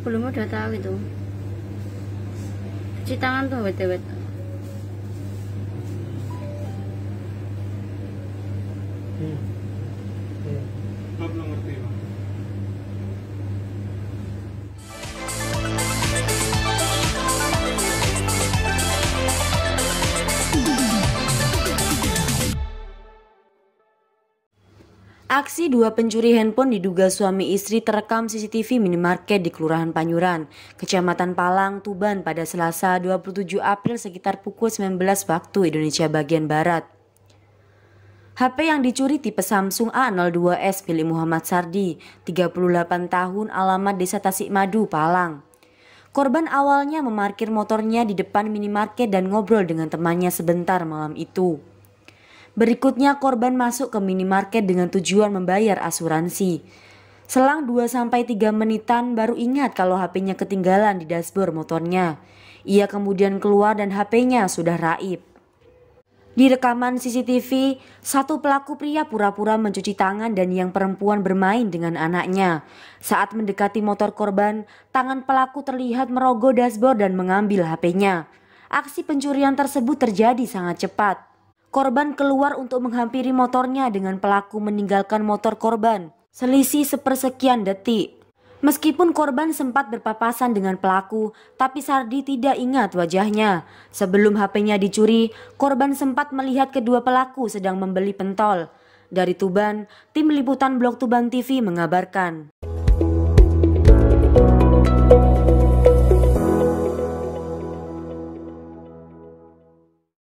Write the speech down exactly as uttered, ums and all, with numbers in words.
sebelumnya udah tahu itu. Cuci tangan tuh wet-wet. Hmm. Hmm. Belum ngerti, Bang. Aksi dua pencuri handphone diduga suami istri terekam C C T V minimarket di Kelurahan Panyuran, Kecamatan Palang, Tuban pada Selasa dua puluh tujuh April sekitar pukul sembilan belas waktu Indonesia bagian Barat. H P yang dicuri tipe Samsung A nol dua S milik Muhammad Sardi, tiga puluh delapan tahun, alamat Desa Tasikmadu, Palang. Korban awalnya memarkir motornya di depan minimarket dan ngobrol dengan temannya sebentar malam itu. Berikutnya korban masuk ke minimarket dengan tujuan membayar asuransi. Selang dua sampai tiga menitan baru ingat kalau H P-nya ketinggalan di dashboard motornya. Ia kemudian keluar dan H P-nya sudah raib. Di rekaman C C T V, satu pelaku pria pura-pura mencuci tangan dan yang perempuan bermain dengan anaknya. Saat mendekati motor korban, tangan pelaku terlihat merogoh dashboard dan mengambil H P-nya. Aksi pencurian tersebut terjadi sangat cepat. Korban keluar untuk menghampiri motornya dengan pelaku meninggalkan motor korban. Selisih sepersekian detik. Meskipun korban sempat berpapasan dengan pelaku, tapi Sardi tidak ingat wajahnya. Sebelum H P-nya dicuri, korban sempat melihat kedua pelaku sedang membeli pentol. Dari Tuban, tim liputan Blog Tuban T V mengabarkan.